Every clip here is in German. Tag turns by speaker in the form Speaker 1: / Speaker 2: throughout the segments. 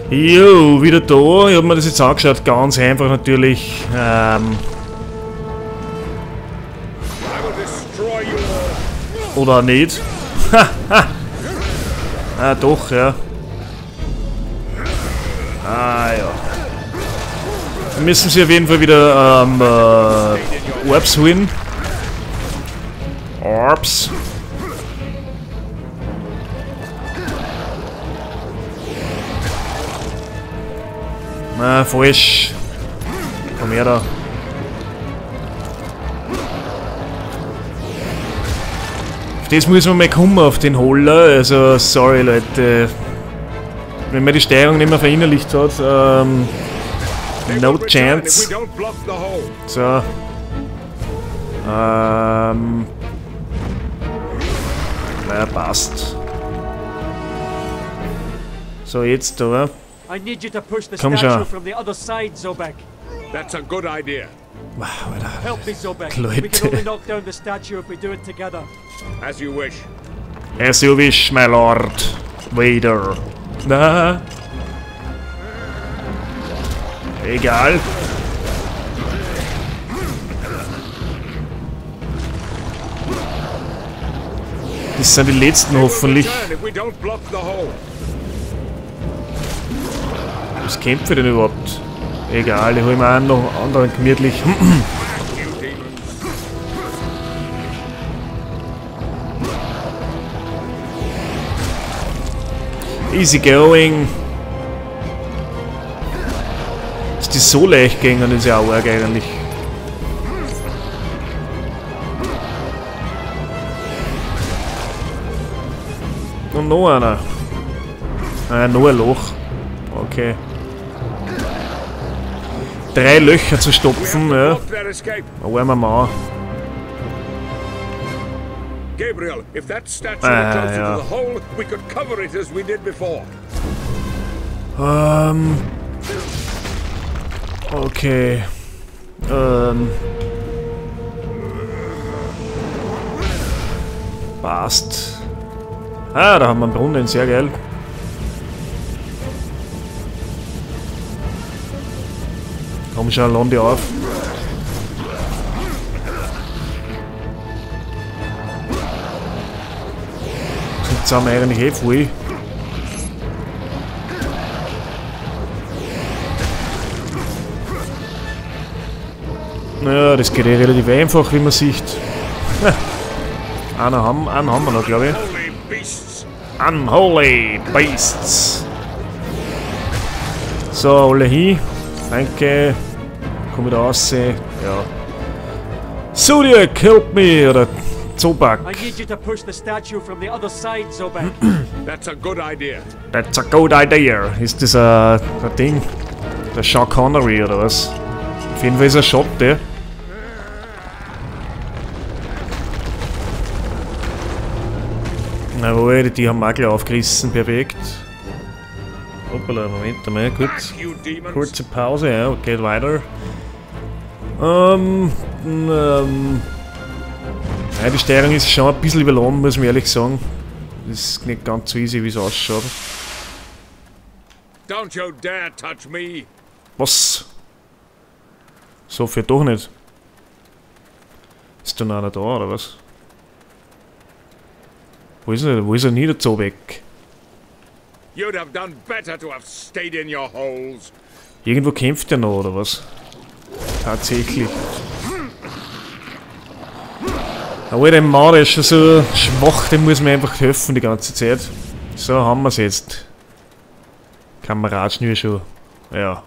Speaker 1: Jo, wieder da. Ich habe mir das jetzt angeschaut. Ganz einfach natürlich. Oder nicht. Ah, doch, ja. Ah, ja. Dann müssen sie auf jeden Fall wieder Orbs holen. Orbs. Na, falsch. Komm her da. Auf das muss man mal kommen, auf den Holler. Also, sorry Leute. Wenn man die Steuerung nicht mehr verinnerlicht hat, no chance. So. Naja, passt. So, jetzt da. Komm schon.
Speaker 2: That's a good idea.
Speaker 1: Wow, Alter.
Speaker 3: Help me, Zobek.
Speaker 1: Leute.
Speaker 3: We can only knock down the statue if we do it together.
Speaker 2: As you wish.
Speaker 1: As you wish, my lord. Vader. Na. Egal. Das sind die letzten hoffentlich.
Speaker 2: If we don't block the hole.
Speaker 1: Was kämpfe ich denn überhaupt? Egal, ich hole mir einen noch anderen gemütlich. Easy going. Ist die so leicht gegangen, ist ja auch arg eigentlich. Und noch einer. Noch ein Loch. Okay. 3 Löcher zu stopfen, ja. Wollen wir mal.
Speaker 2: Gabriel, if that statue were closer to the hole, we could cover it as we did before.
Speaker 1: Okay. Passt. Ah, da haben wir einen Brunnen, sehr geil. Komm schon, lass die auf. Jetzt sind wir eigentlich eh voll. Naja, das geht eh relativ einfach, wie man sieht. einen haben wir noch, glaube ich. Unholy Beasts. So, alle hin. Danke. Komm wieder raus. Ja. Zodiac, help me! Oder Zobak.
Speaker 3: I need you to push the statue from the other side, Zobek.
Speaker 2: That's a good idea.
Speaker 1: That's a good idea. Ist das ein Ding? Der Sean Connery oder was? Auf jeden Fall ist er Schotte. Jawohl, die haben wir auch gleich aufgerissen. Perfekt. Hoppala, Moment einmal, gut. Kurze Pause, ja, geht weiter. Ja, die Steuerung ist schon ein bisschen überladen, muss man ehrlich sagen. Das ist nicht ganz so easy, wie es ausschaut.
Speaker 2: Don't you dare touch me.
Speaker 1: Was? So viel doch nicht. Ist da noch einer da, oder was? Wo ist er nie dazu weg?
Speaker 2: You'd have done better to have stayed in your holes.
Speaker 1: Irgendwo kämpft er noch, oder was? Tatsächlich. Aber der Mann ist schon so schwach, dem muss man einfach helfen die ganze Zeit. So, haben wir es jetzt. Kameradschnür schon. Ja.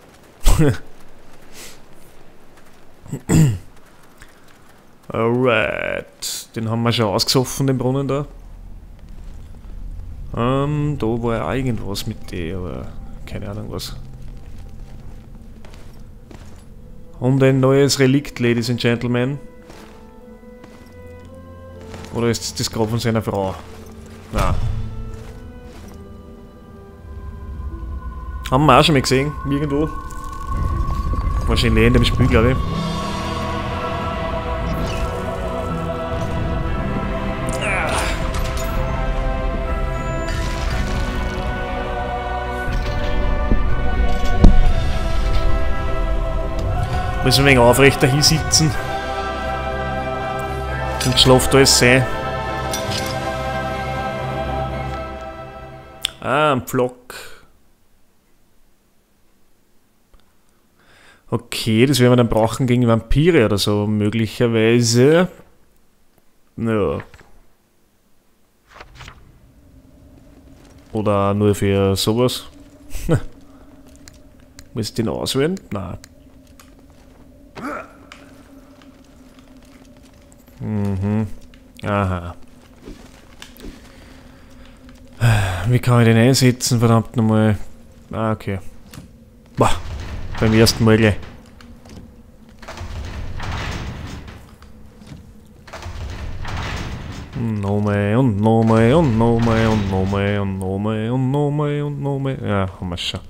Speaker 1: Alright. Den haben wir schon ausgesoffen, den Brunnen da. Da war ja irgendwas mit dem, aber keine Ahnung was. Und ein neues Relikt, Ladies and Gentlemen. Oder ist das gerade von seiner Frau? Nein. Haben wir auch schon mal gesehen, irgendwo. Wahrscheinlich in dem Spiel, glaube ich. Muss ein wenig aufrechter hinsitzen. Und schlaft alles sein. Ah, ein Pflock. Okay, das werden wir dann brauchen gegen Vampire oder so, möglicherweise. Ja. Oder nur für sowas. Muss ich den auswählen? Nein. Mhm. Aha. Wie kann ich den einsetzen? Verdammt nochmal. Ah, okay. Boah. Beim ersten Mal gleich. Nochmal und nochmal und nochmal und nochmal und nochmal und nochmal und nochmal. Ja, haben wir schon.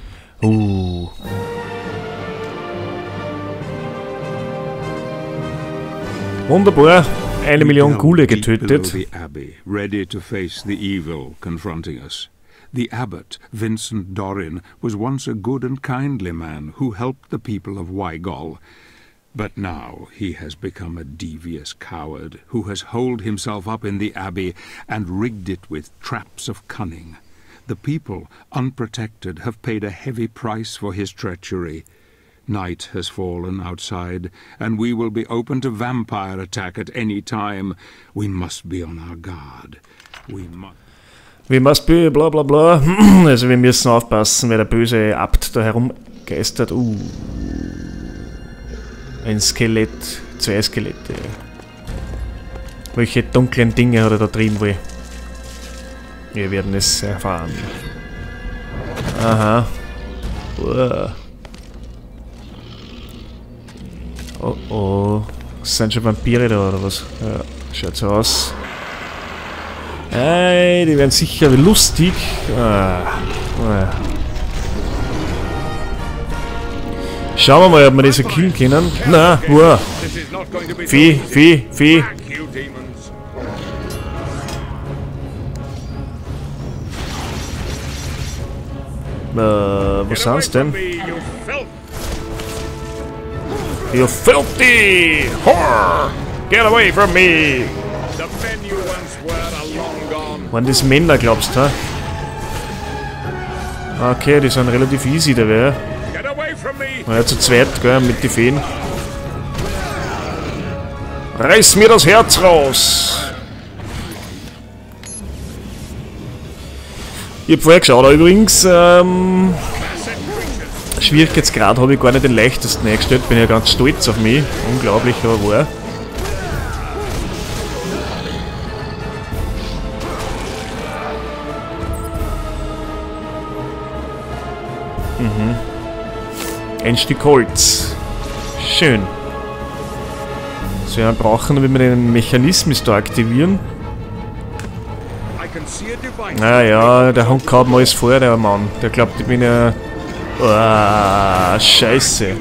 Speaker 1: Wunderbar. 1 Million Ghule getötet.
Speaker 2: Ready to face the evil confronting us. The abbot, Vincent Dorin, was once a good and kindly man who helped the people of Wygol. But now he has become a devious coward who has holed himself up in the abbey and rigged it with traps of cunning. The people, unprotected, have paid a heavy price for his treachery. Night has fallen outside, and we will be open to vampire attack at any time. We must be on our guard.
Speaker 1: We must be bla bla bla. Also wir müssen aufpassen, weil der böse Abt da herumgeistert. Ein Skelett, 2 Skelette. Welche dunklen Dinge hat er da drin wohl? Wir werden es erfahren. Aha. Oh oh. Sind schon Vampire da oder was? Ja, schaut so aus. Ey, die werden sicher lustig. Schauen wir mal, ob wir diese killen können. Na, Vieh. Was sind's denn? You filthy whore! Get away from me! Waren das Männer, glaubst du? Okay, die sind relativ easy, der wäre. Ja, zu zweit, gell, mit den Feen. Reiß mir das Herz raus! Ich hab vorher geschaut, übrigens, Schwierigkeitsgrad habe ich gar nicht den leichtesten eingestellt, bin ja ganz stolz auf mich. Unglaublich, aber wahr. Ein Stück Holz. Schön. So, wir brauchen, wenn wir den Mechanismus da aktivieren. Naja, der Hund kaut mir alles vor, der Mann. Der glaubt, ich bin ja... Oh, Scheiße.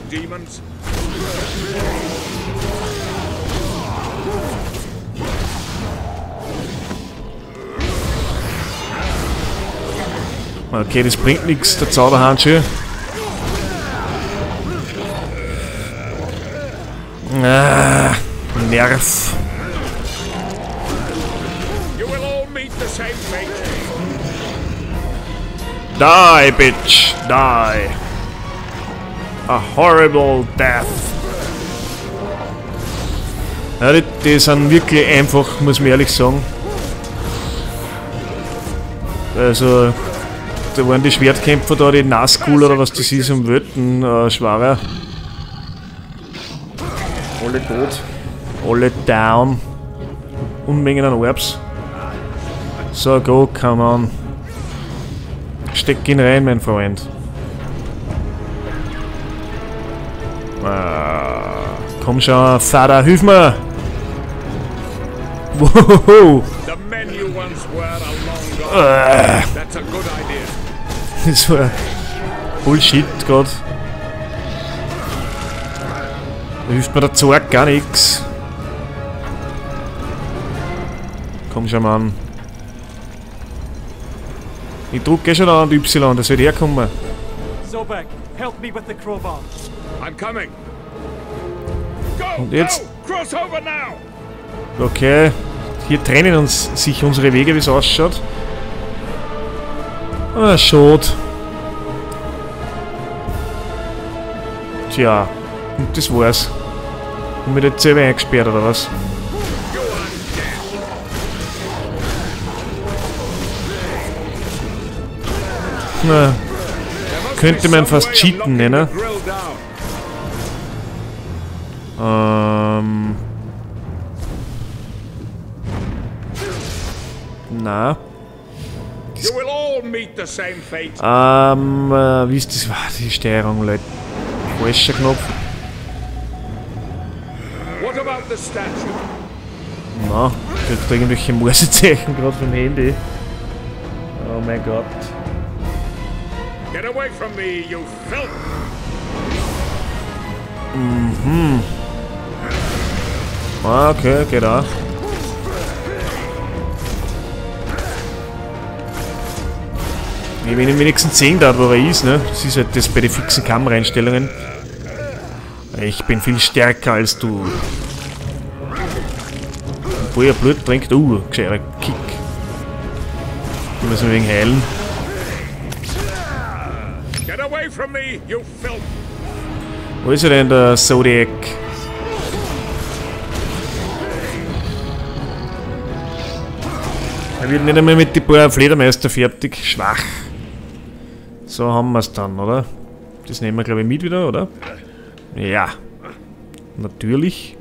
Speaker 1: Okay, das bringt nichts, der Zauberhandschuh. Ah, Nerv. Die, bitch, die. A horrible death. Ja, die sind wirklich einfach, muss man ehrlich sagen. Also, da waren die Schwertkämpfer da, die Nazgul oder was das ist, um Welten schwerer. Alle tot. Alle down. Unmengen an Orbs. So, go, come on. Steck ihn rein, mein Freund. Komm schon, Vater, hilf mir! Wow! Das war Bullshit gerade. Da hilft mir der Zorg gar nichts. Komm schon, Mann. Ich drücke schon an Y, das wird herkommen.
Speaker 3: Sobek, help me with the crowbar.
Speaker 2: I'm coming.
Speaker 1: Und jetzt... Okay. Hier trennen uns sich unsere Wege, wie es ausschaut. Ah, schade. Tja, und das war's. Haben wir jetzt selber eingesperrt, oder was? Na, könnte man fast cheaten nennen. Na. Wie ist das? Die Steuerung, Leute. Falscher Knopf. Na, kriegt irgendwelche Morsezeichen gerade vom Handy. Oh mein Gott.
Speaker 2: Get away from me, you filth!
Speaker 1: Mhm. Ah, okay, geht auch. Ich will ihn wenigstens sehen, dort, wo er ist, ne? Das ist halt das bei den fixen Kameraeinstellungen. Ich bin viel stärker als du. Obwohl er Blut trinkt. Gescheiter Kick. Müssen wir wegen heilen.
Speaker 2: Get away from me, you filth!
Speaker 1: Wo ist er denn, der Zodiac? Er wird nicht einmal mit den paar Fledermeister fertig. Schwach. So haben wir es dann, oder? Das nehmen wir, glaube ich, mit wieder, oder? Ja. Natürlich.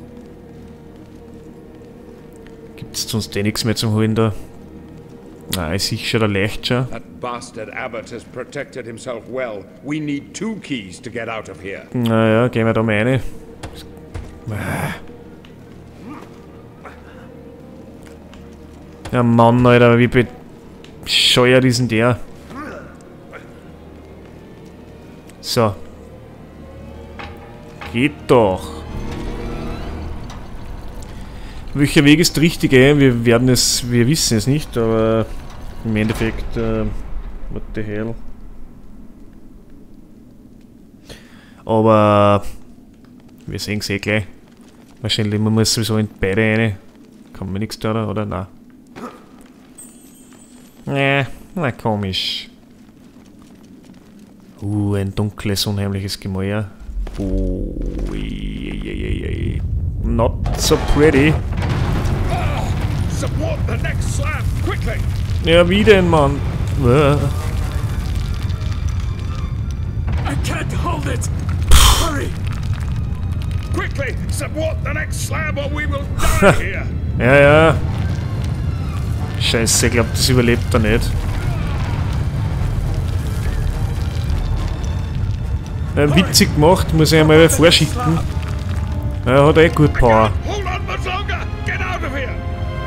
Speaker 1: Gibt es sonst eh nichts mehr zum Holen da? Nein, ist sicher der leicht schon.
Speaker 2: That bastard Abbott has protected himself well. We need 2 keys to get out of here.
Speaker 1: Naja, gehen wir da mal rein. Ja Mann, Alter, wie bescheuert ist denn der? So. Geht doch. Welcher Weg ist der richtige? Wir wissen es nicht, aber im Endeffekt, what the hell. Aber wir sehen es eh gleich. Wahrscheinlich man muss sowieso in beide rein. Kann man nichts da, oder? Nein. Na komisch. Ein dunkles, unheimliches Gemäuer. Not so pretty.
Speaker 2: Support the next slab, quickly!
Speaker 1: Ja, wie denn, Mann?
Speaker 3: I can't hold it! Hurry!
Speaker 2: Quickly, support the next slab or we will die here!
Speaker 1: Ja. Scheiße, ich glaube, das überlebt er nicht. Witzig gemacht, muss ich einmal vorschicken. Ja, hat eh gut Power.
Speaker 2: Hold on much longer! Get out of here!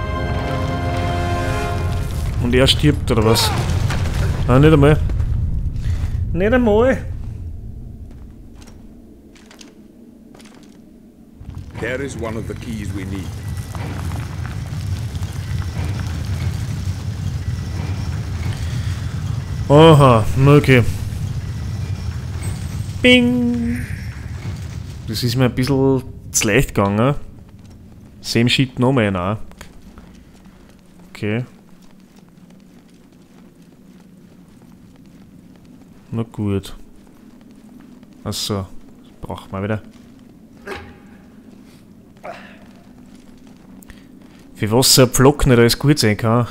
Speaker 1: Und er stirbt, oder was? Ah, nicht einmal. Nicht einmal.
Speaker 2: There is one of the keys we need.
Speaker 1: Aha, okay. Bing! Das ist mir ein bisschen zu leicht gegangen. Same shit nochmal nach. Okay. Na gut. Achso, das braucht man wieder. Für was so ein Pflock nicht alles gut sein kann.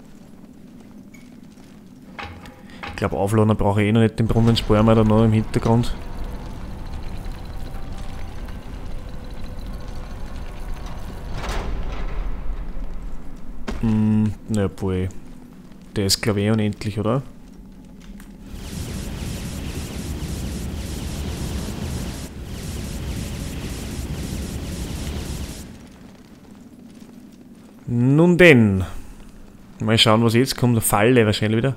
Speaker 1: Ich glaube, aufladen brauche ich eh noch nicht, den Brunnen sparen wir da noch im Hintergrund. Na boy. Der ist glaube ich eh unendlich, oder? Nun denn. Mal schauen, was jetzt kommt. Eine Falle wahrscheinlich wieder.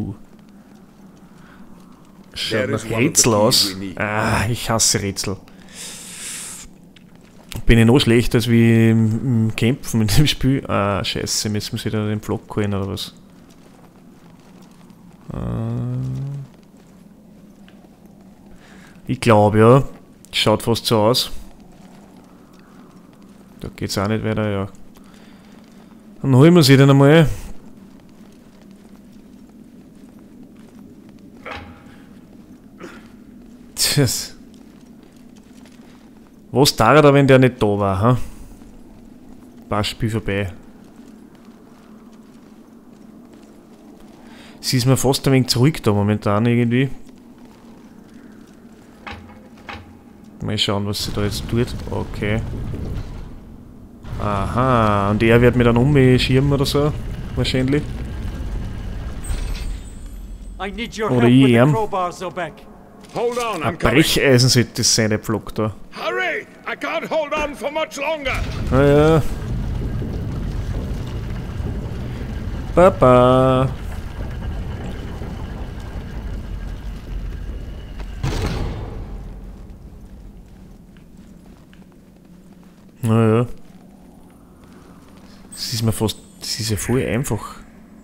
Speaker 1: Schaut nach Rätsel aus. Ah, ich hasse Rätsel. Bin ich noch schlechter als wie im Kämpfen in dem Spiel. Ah, scheiße, müssen wir wieder den Block holen oder was? Ich glaube ja. Schaut fast so aus. geht's auch nicht weiter, ja. Dann holen wir sie dann einmal. Tschüss. Was tat er da, wenn der nicht da war, ha? Passt Spiel vorbei. Sie ist mir fast ein wenig zurück da momentan irgendwie. Mal schauen, was sie da jetzt tut. Okay. Aha, und er wird mir dann umschirmen oder so, wahrscheinlich. Oder ich ihm.
Speaker 2: Hold on, I'm
Speaker 1: Ein
Speaker 2: coming.
Speaker 1: Brecheisen sollte das sein, der Pflock da.
Speaker 2: Hurry! I can't hold on for much longer.
Speaker 1: Ja. Papa. Naja. Das ist mir fast. Das ist ja voll einfach.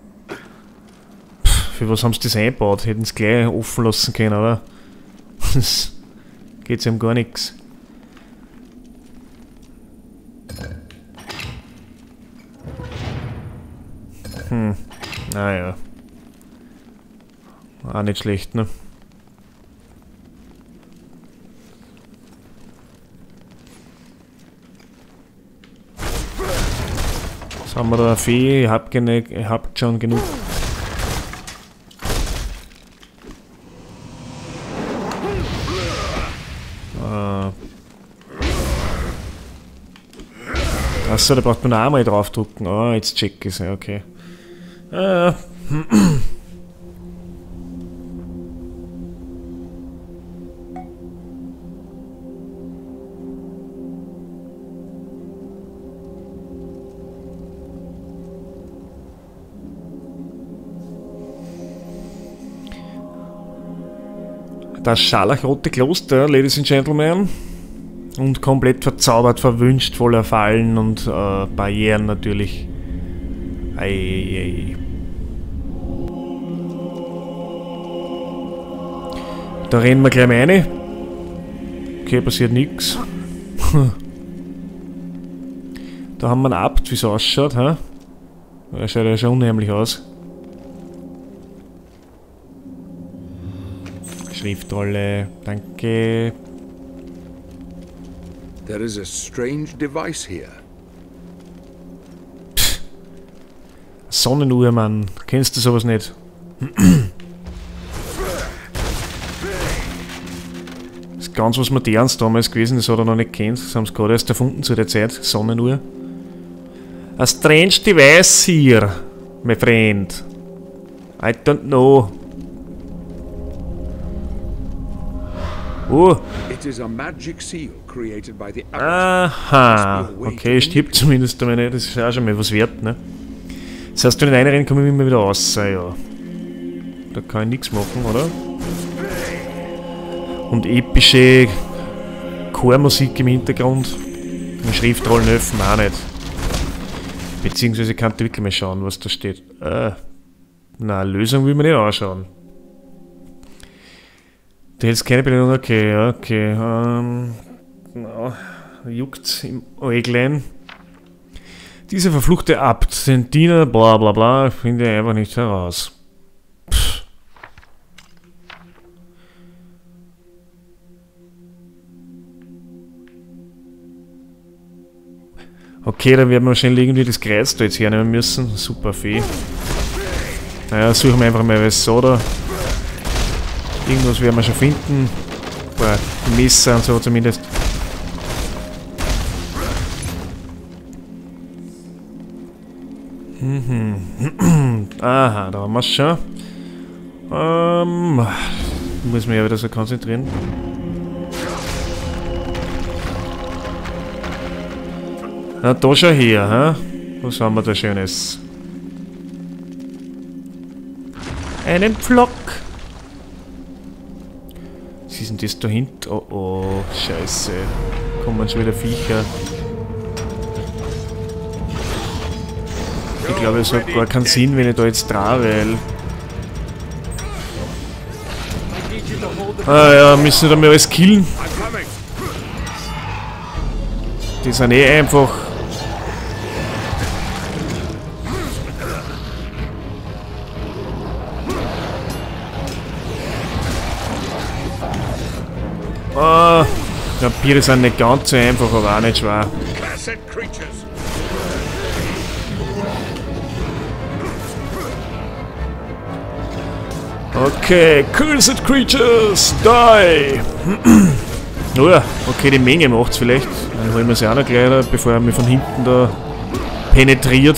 Speaker 1: Pff, für was haben sie das eingebaut? Hätten sie gleich offen lassen können, aber. Das geht ja um gar nichts. Naja. Auch nicht schlecht, ne? Was haben wir da? Fee, ich hab schon genug. Achso, da braucht man auch mal draufdrucken. Oh, jetzt check ich es, ja, okay. Das scharlachrote Kloster, Ladies and Gentlemen. Und komplett verzaubert, verwünscht, voller Fallen und Barrieren natürlich. Ei. Da rennen wir gleich mal rein. Okay, passiert nichts. Da haben wir einen Abt, wie es ausschaut. Ha? Der schaut ja schon unheimlich aus. Schriftrolle, danke.
Speaker 2: There is a strange device here.
Speaker 1: Sonnenuhr, Mann. Kennst du sowas nicht? Das ist ganz was Modernes damals gewesen, das hat er noch nicht kennt. Das haben sie gerade erst erfunden zu der Zeit. Sonnenuhr. A strange device here, my friend. I don't know. Oh.
Speaker 2: It is a magic seal created by the
Speaker 1: Aha. Okay, stirbt zumindest einmal nicht. Das ist auch schon mal was wert, ne? Das heißt, wenn ich reinrenne, komme ich immer wieder raus, ja. Da kann ich nichts machen, oder? Und epische Chormusik im Hintergrund. Und Schriftrollen helfen auch nicht. Beziehungsweise kann ich wirklich mal schauen, was da steht. Na, Lösung will man nicht anschauen. Du hältst keine Benennung, okay. Juckt im Äuglein. Dieser verfluchte Abt, den Diener, bla bla bla, finde ich einfach nicht heraus. Pff. Okay, dann werden wir wahrscheinlich irgendwie das Kreuz da jetzt hernehmen müssen. Super Fee. Naja, suchen wir einfach mal was so da. Irgendwas werden wir schon finden. Ein paar Messer und so zumindest. Aha, da haben wir es schon. Muss mich ja wieder so konzentrieren. Na, da schon her, ha? Was haben wir da Schönes? Einen Pflock. Was ist denn das da hinten? Oh, scheiße. Kommen schon wieder Viecher. Ich glaube, es hat gar keinen Sinn, wenn ich da jetzt drahe, weil... Ah ja, müssen wir da mal alles killen. Die sind eh einfach Vampire sind nicht ganz so einfach, aber auch nicht schwer. Okay, Cursed Creatures, die! Oh ja, okay, die Menge macht's vielleicht. Dann holen wir sie auch noch gleich, bevor er mich von hinten da penetriert.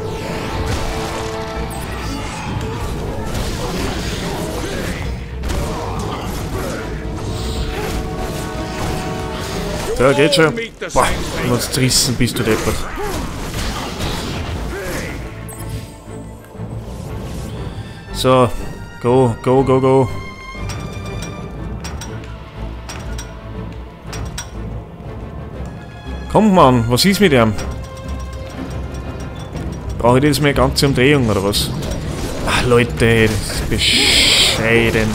Speaker 1: Ja, geht schon. Boah, du hast zerrissen, bist du deppert. So, go, go, go, go. Komm, Mann, was ist mit ihm? Brauche ich jetzt mal eine ganze Umdrehung oder was? Ach, Leute, das ist bescheiden.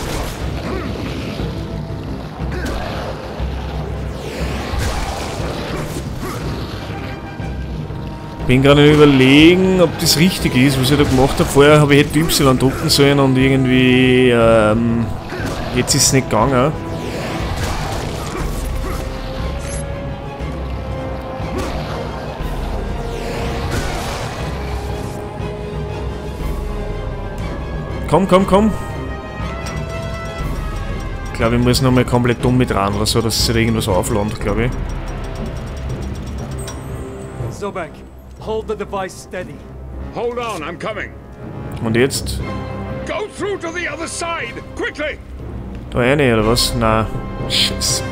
Speaker 1: Bin gerade überlegen, ob das richtig ist, was ich da gemacht habe. Vorher habe ich Y drücken sollen und irgendwie jetzt ist es nicht gegangen. Komm, komm, komm. Ich glaube, ich muss nochmal komplett dumm mit ran oder so, dass sich irgendwas auflandet, glaube ich.
Speaker 3: Sobek, hold the device steady.
Speaker 2: Hold on, I'm coming.
Speaker 1: Und jetzt?
Speaker 2: Go through to the other side, quickly.
Speaker 1: Da eine oder was? Na, Scheiße.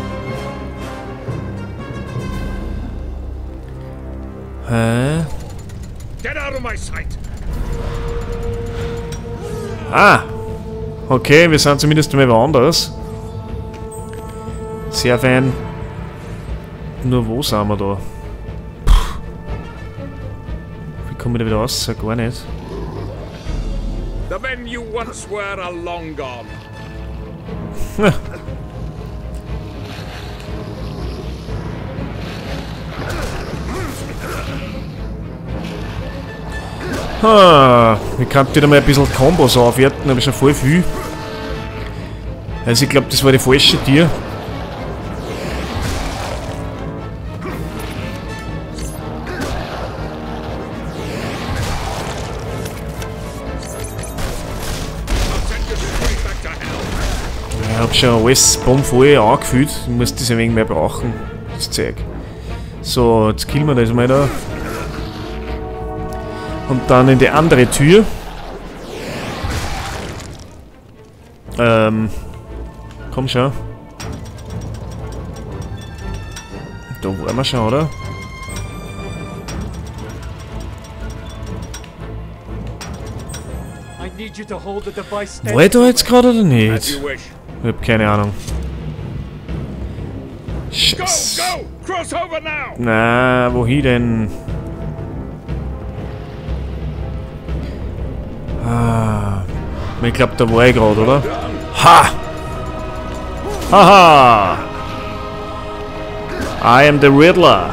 Speaker 1: Hä?
Speaker 2: Get out of my sight.
Speaker 1: Ah! Okay, wir sind zumindest mal woanders. Sehr fein. Nur wo sind wir da? Puh. Wie komme ich da wieder raus? Gar nicht.
Speaker 2: The men you once were are long gone.
Speaker 1: Ich kann wieder mal ein bisschen Kombos aufwerten, aber schon voll viel. Also ich glaube, das war die falsche Tür. Ich habe schon alles bombvoll angefühlt. Ich muss das ein wenig mehr brauchen, das Zeug. So, jetzt killen wir das mal da. Und dann in die andere Tür. Komm schon. Da waren wir schon, oder? War ich da jetzt gerade oder nicht? Ich hab keine Ahnung. Scheiße. Na, wohin denn? Ah, ich glaube, da war ich gerade, oder? Ha! Haha! I am the Riddler.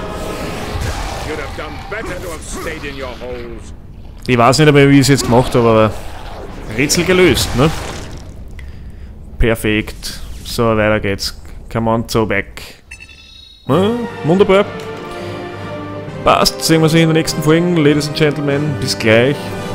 Speaker 1: Ich weiß nicht mehr, wie ich es jetzt gemacht habe, aber Rätsel gelöst, ne? Perfekt. So, weiter geht's. Come on, so back. Wunderbar. Passt, sehen wir uns in den nächsten Folgen, Ladies and Gentlemen. Bis gleich.